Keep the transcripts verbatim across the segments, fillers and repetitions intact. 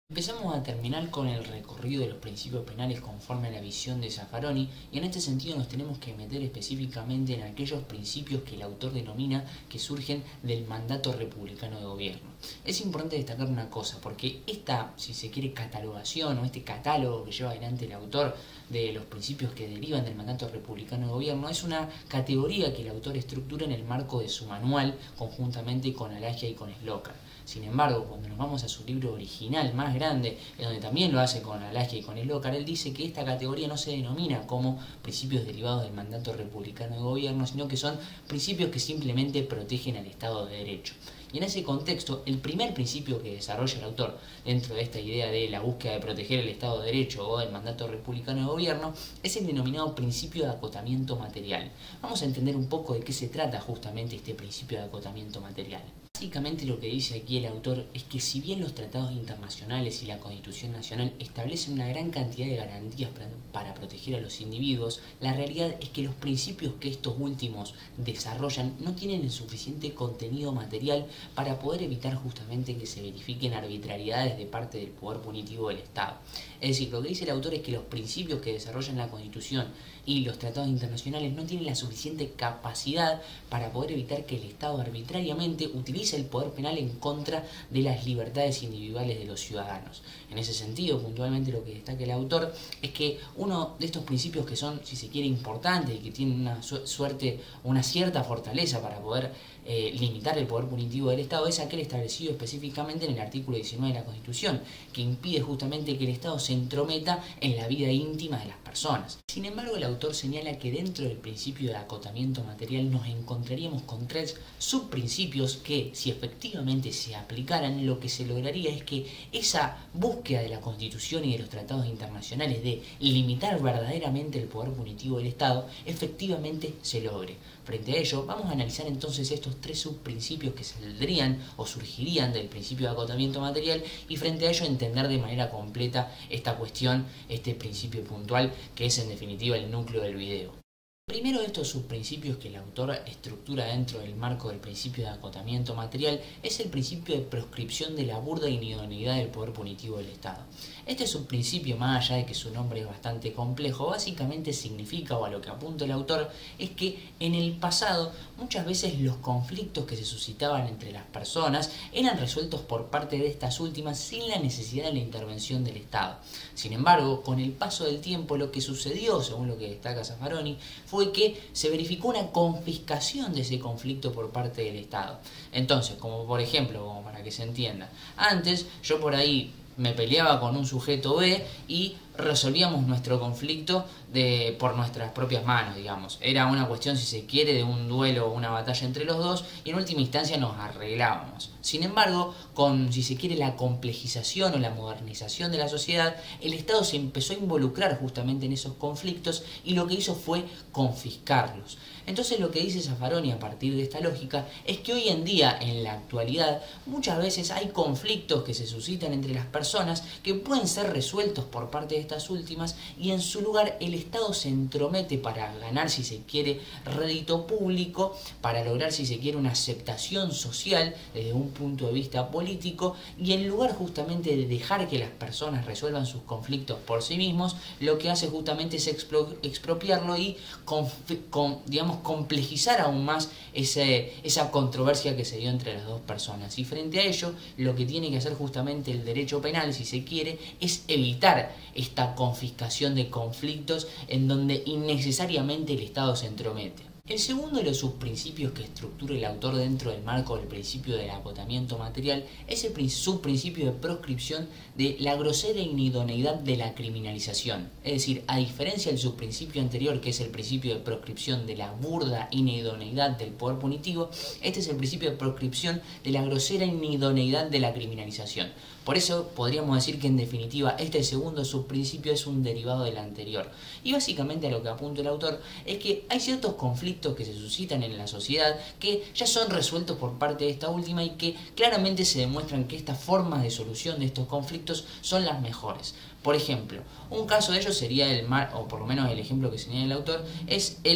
Empezamos a terminar con el recorrido de los principios penales conforme a la visión de Zaffaroni, y en este sentido nos tenemos que meter específicamente en aquellos principios que el autor denomina que surgen del mandato republicano de gobierno. Es importante destacar una cosa, porque esta, si se quiere, catalogación o este catálogo que lleva adelante el autor de los principios que derivan del mandato republicano de gobierno es una categoría que el autor estructura en el marco de su manual conjuntamente con Alagia y con Slocar. Sin embargo, cuando nos vamos a su libro original más grande, en donde también lo hace con Alagia y con Slocar, él dice que esta categoría no se denomina como principios derivados del mandato republicano de gobierno, sino que son principios que simplemente protegen al Estado de Derecho. Y en ese contexto, el primer principio que desarrolla el autor dentro de esta idea de la búsqueda de proteger el Estado de Derecho o el mandato republicano de gobierno es el denominado principio de acotamiento material. Vamos a entender un poco de qué se trata justamente este principio de acotamiento material. Básicamente lo que dice aquí el autor es que si bien los tratados internacionales y la Constitución Nacional establecen una gran cantidad de garantías para, para proteger a los individuos, la realidad es que los principios que estos últimos desarrollan no tienen el suficiente contenido material para poder evitar justamente que se verifiquen arbitrariedades de parte del poder punitivo del Estado. Es decir, lo que dice el autor es que los principios que desarrollan la Constitución y los tratados internacionales no tienen la suficiente capacidad para poder evitar que el Estado arbitrariamente utilice el poder penal en contra de las libertades individuales de los ciudadanos. En ese sentido, puntualmente lo que destaca el autor es que uno de estos principios que son, si se quiere, importantes y que tienen una su suerte, una cierta fortaleza para poder eh, limitar el poder punitivo del Estado es aquel establecido específicamente en el artículo diecinueve de la Constitución, que impide justamente que el Estado se entrometa en la vida íntima de las personas. Sin embargo, el autor señala que dentro del principio de acotamiento material nos encontraríamos con tres subprincipios que, si efectivamente se aplicaran, lo que se lograría es que esa búsqueda de la Constitución y de los tratados internacionales de limitar verdaderamente el poder punitivo del Estado, efectivamente se logre. Frente a ello, vamos a analizar entonces estos tres subprincipios que saldrían o surgirían del principio de acotamiento material y frente a ello entender de manera completa esta cuestión, este principio puntual que es en definitiva el núcleo del video. Primero de estos subprincipios que el autor estructura dentro del marco del principio de acotamiento material es el principio de proscripción de la burda inidoneidad del poder punitivo del Estado. Este subprincipio, más allá de que su nombre es bastante complejo, básicamente significa, o a lo que apunta el autor, es que en el pasado muchas veces los conflictos que se suscitaban entre las personas eran resueltos por parte de estas últimas sin la necesidad de la intervención del Estado. Sin embargo, con el paso del tiempo lo que sucedió, según lo que destaca Zaffaroni, fue fue que se verificó una confiscación de ese conflicto por parte del Estado. Entonces, como por ejemplo, como para que se entienda, antes yo por ahí me peleaba con un sujeto B y resolvíamos nuestro conflicto de, por nuestras propias manos, digamos. Era una cuestión, si se quiere, de un duelo o una batalla entre los dos y en última instancia nos arreglábamos. Sin embargo, con, si se quiere, la complejización o la modernización de la sociedad, el Estado se empezó a involucrar justamente en esos conflictos y lo que hizo fue confiscarlos. Entonces lo que dice Zaffaroni a partir de esta lógica es que hoy en día, en la actualidad, muchas veces hay conflictos que se suscitan entre las personas que pueden ser resueltos por parte de estas últimas y en su lugar el Estado se entromete para ganar, si se quiere, rédito público, para lograr, si se quiere, una aceptación social desde un punto de vista político y en lugar justamente de dejar que las personas resuelvan sus conflictos por sí mismos, lo que hace justamente es expro expropiarlo y, con, con, digamos, complejizar aún más ese, esa controversia que se dio entre las dos personas. Y frente a ello, lo que tiene que hacer justamente el derecho penal, si se quiere, es evitar esta confiscación de conflictos en donde innecesariamente el Estado se entromete. El segundo de los subprincipios que estructura el autor dentro del marco del principio del acotamiento material es el subprincipio de proscripción de la grosera inidoneidad de la criminalización. Es decir, a diferencia del subprincipio anterior, que es el principio de proscripción de la burda inidoneidad del poder punitivo, este es el principio de proscripción de la grosera inidoneidad de la criminalización. Por eso podríamos decir que en definitiva este segundo subprincipio es un derivado del anterior. Y básicamente a lo que apunta el autor es que hay ciertos conflictos que se suscitan en la sociedad que ya son resueltos por parte de esta última y que claramente se demuestran que estas formas de solución de estos conflictos son las mejores. Por ejemplo, un caso de ello sería el mar, o por lo menos el ejemplo que señala el autor, es el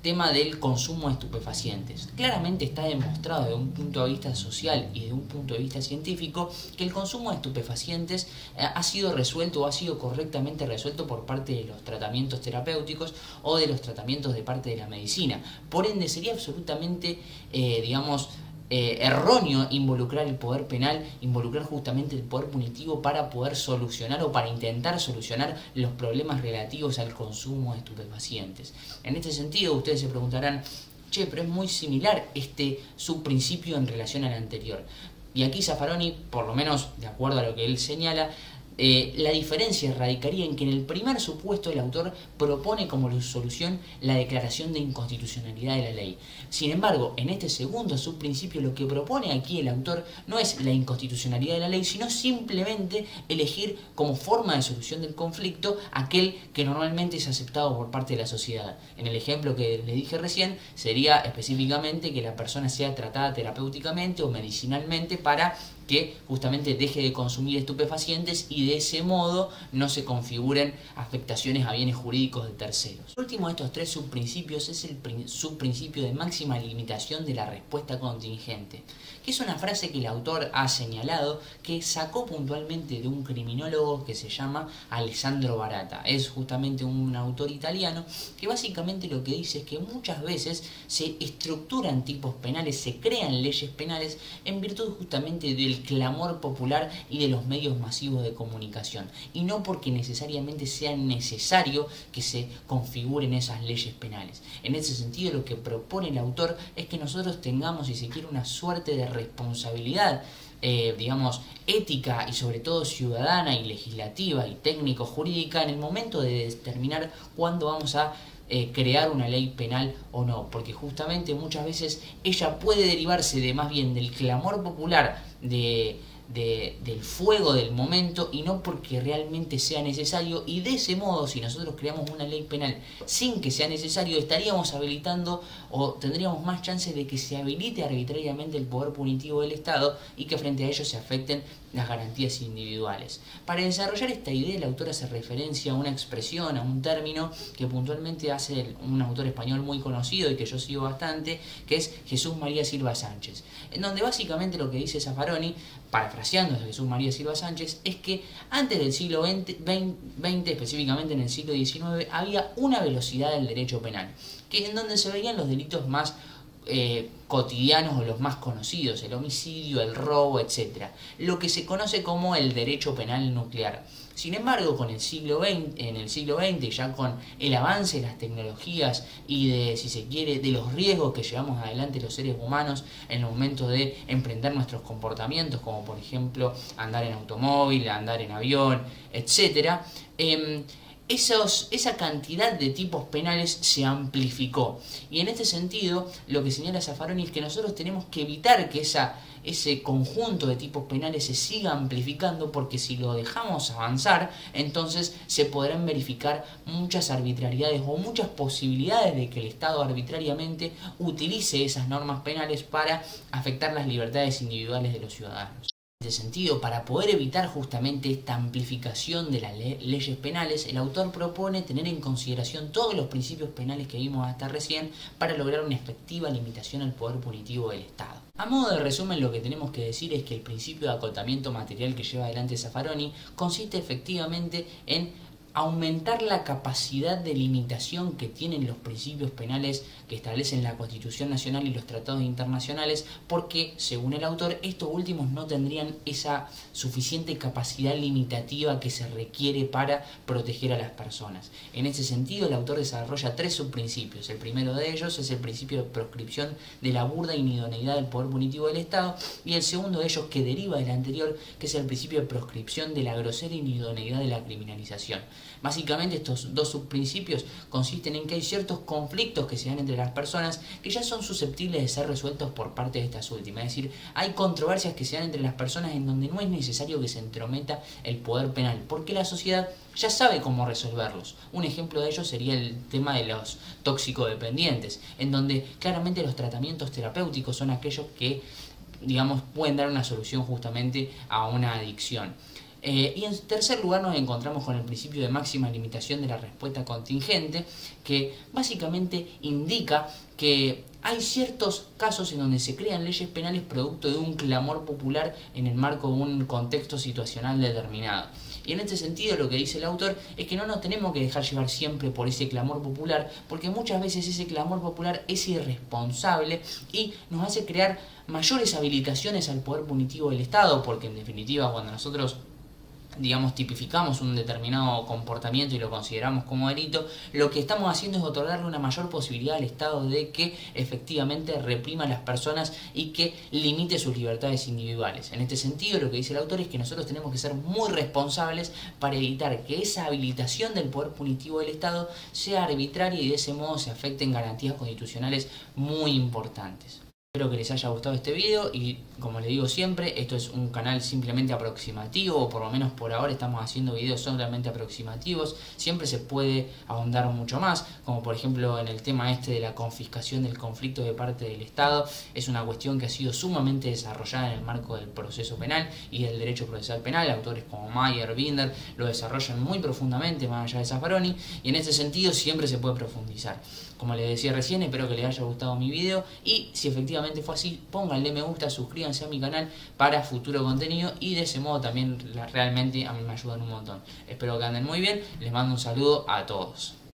tema del consumo de estupefacientes. Claramente está demostrado desde un punto de vista social y desde un punto de vista científico que el consumo de estupefacientes eh, ha sido resuelto o ha sido correctamente resuelto por parte de los tratamientos terapéuticos o de los tratamientos de parte de la medicina. Por ende, sería absolutamente, eh, digamos, Eh, erróneo involucrar el poder penal, involucrar justamente el poder punitivo para poder solucionar o para intentar solucionar los problemas relativos al consumo de estupefacientes. En este sentido, ustedes se preguntarán, che, pero es muy similar este subprincipio en relación al anterior. Y aquí Zaffaroni, por lo menos de acuerdo a lo que él señala, Eh, la diferencia radicaría en que en el primer supuesto el autor propone como solución la declaración de inconstitucionalidad de la ley. Sin embargo, en este segundo subprincipio lo que propone aquí el autor no es la inconstitucionalidad de la ley, sino simplemente elegir como forma de solución del conflicto aquel que normalmente es aceptado por parte de la sociedad. En el ejemplo que le dije recién, sería específicamente que la persona sea tratada terapéuticamente o medicinalmente para que justamente deje de consumir estupefacientes y de ese modo no se configuren afectaciones a bienes jurídicos de terceros. El último de estos tres subprincipios es el subprincipio de máxima limitación de la respuesta contingente, que es una frase que el autor ha señalado que sacó puntualmente de un criminólogo que se llama Alessandro Barata. Es justamente un autor italiano que básicamente lo que dice es que muchas veces se estructuran tipos penales, se crean leyes penales en virtud justamente del clamor popular y de los medios masivos de comunicación, y no porque necesariamente sea necesario que se configuren esas leyes penales. En ese sentido, lo que propone el autor es que nosotros tengamos, si se quiere, una suerte de responsabilidad, eh, digamos, ética y sobre todo ciudadana y legislativa y técnico-jurídica en el momento de determinar cuándo vamos a Eh, crear una ley penal o no, porque justamente muchas veces ella puede derivarse de más bien del clamor popular, de, de, del fuego del momento, y no porque realmente sea necesario, y de ese modo, si nosotros creamos una ley penal sin que sea necesario, estaríamos habilitando o tendríamos más chances de que se habilite arbitrariamente el poder punitivo del Estado y que frente a ello se afecten las garantías individuales. Para desarrollar esta idea, el autor hace referencia a una expresión, a un término que puntualmente hace un autor español muy conocido y que yo sigo bastante, que es Jesús María Silva Sánchez, en donde básicamente lo que dice Zaffaroni, parafraseando a Jesús María Silva Sánchez, es que antes del siglo veinte, específicamente en el siglo diecinueve, había una velocidad del derecho penal, que en donde se veían los delitos más Eh, cotidianos o los más conocidos, el homicidio, el robo, etcétera, lo que se conoce como el derecho penal nuclear. Sin embargo, con el siglo veinte, en el siglo veinte, ya con el avance de las tecnologías y de, si se quiere, de los riesgos que llevamos adelante los seres humanos en el momento de emprender nuestros comportamientos, como por ejemplo andar en automóvil, andar en avión, etcétera, eh, Esos, esa cantidad de tipos penales se amplificó. Y en este sentido, lo que señala Zaffaroni es que nosotros tenemos que evitar que esa, ese conjunto de tipos penales se siga amplificando, porque si lo dejamos avanzar, entonces se podrán verificar muchas arbitrariedades o muchas posibilidades de que el Estado arbitrariamente utilice esas normas penales para afectar las libertades individuales de los ciudadanos. En este sentido, para poder evitar justamente esta amplificación de las le leyes penales, el autor propone tener en consideración todos los principios penales que vimos hasta recién para lograr una efectiva limitación al poder punitivo del Estado. A modo de resumen, lo que tenemos que decir es que el principio de acotamiento material que lleva adelante Zaffaroni consiste efectivamente en aumentar la capacidad de limitación que tienen los principios penales que establecen la Constitución Nacional y los tratados internacionales, porque, según el autor, estos últimos no tendrían esa suficiente capacidad limitativa que se requiere para proteger a las personas. En ese sentido, el autor desarrolla tres subprincipios. El primero de ellos es el principio de proscripción de la burda inidoneidad del poder punitivo del Estado, y el segundo de ellos, que deriva del anterior, que es el principio de proscripción de la grosera inidoneidad de la criminalización. Básicamente, estos dos subprincipios consisten en que hay ciertos conflictos que se dan entre las personas que ya son susceptibles de ser resueltos por parte de estas últimas. Es decir, hay controversias que se dan entre las personas en donde no es necesario que se entrometa el poder penal, porque la sociedad ya sabe cómo resolverlos. Un ejemplo de ello sería el tema de los toxicodependientes, en donde claramente los tratamientos terapéuticos son aquellos que, digamos, pueden dar una solución justamente a una adicción. Eh, y en tercer lugar nos encontramos con el principio de máxima limitación de la respuesta contingente, que básicamente indica que hay ciertos casos en donde se crean leyes penales producto de un clamor popular en el marco de un contexto situacional determinado. Y en este sentido lo que dice el autor es que no nos tenemos que dejar llevar siempre por ese clamor popular, porque muchas veces ese clamor popular es irresponsable y nos hace crear mayores habilitaciones al poder punitivo del Estado, porque en definitiva cuando nosotros digamos, tipificamos un determinado comportamiento y lo consideramos como delito, lo que estamos haciendo es otorgarle una mayor posibilidad al Estado de que efectivamente reprima a las personas y que limite sus libertades individuales. En este sentido, lo que dice el autor es que nosotros tenemos que ser muy responsables para evitar que esa habilitación del poder punitivo del Estado sea arbitraria y de ese modo se afecten garantías constitucionales muy importantes. Espero que les haya gustado este video y como les digo siempre, esto es un canal simplemente aproximativo, o por lo menos por ahora estamos haciendo videos solamente aproximativos. Siempre se puede ahondar mucho más, como por ejemplo en el tema este de la confiscación del conflicto de parte del Estado. Es una cuestión que ha sido sumamente desarrollada en el marco del proceso penal y del derecho procesal penal. Autores como Mayer, Binder lo desarrollan muy profundamente más allá de Zaffaroni, y en ese sentido siempre se puede profundizar. Como les decía recién, espero que les haya gustado mi video y si efectivamente fue así, pónganle me gusta, suscríbanse a mi canal para futuro contenido y de ese modo también realmente a mí me ayudan un montón. Espero que anden muy bien, les mando un saludo a todos.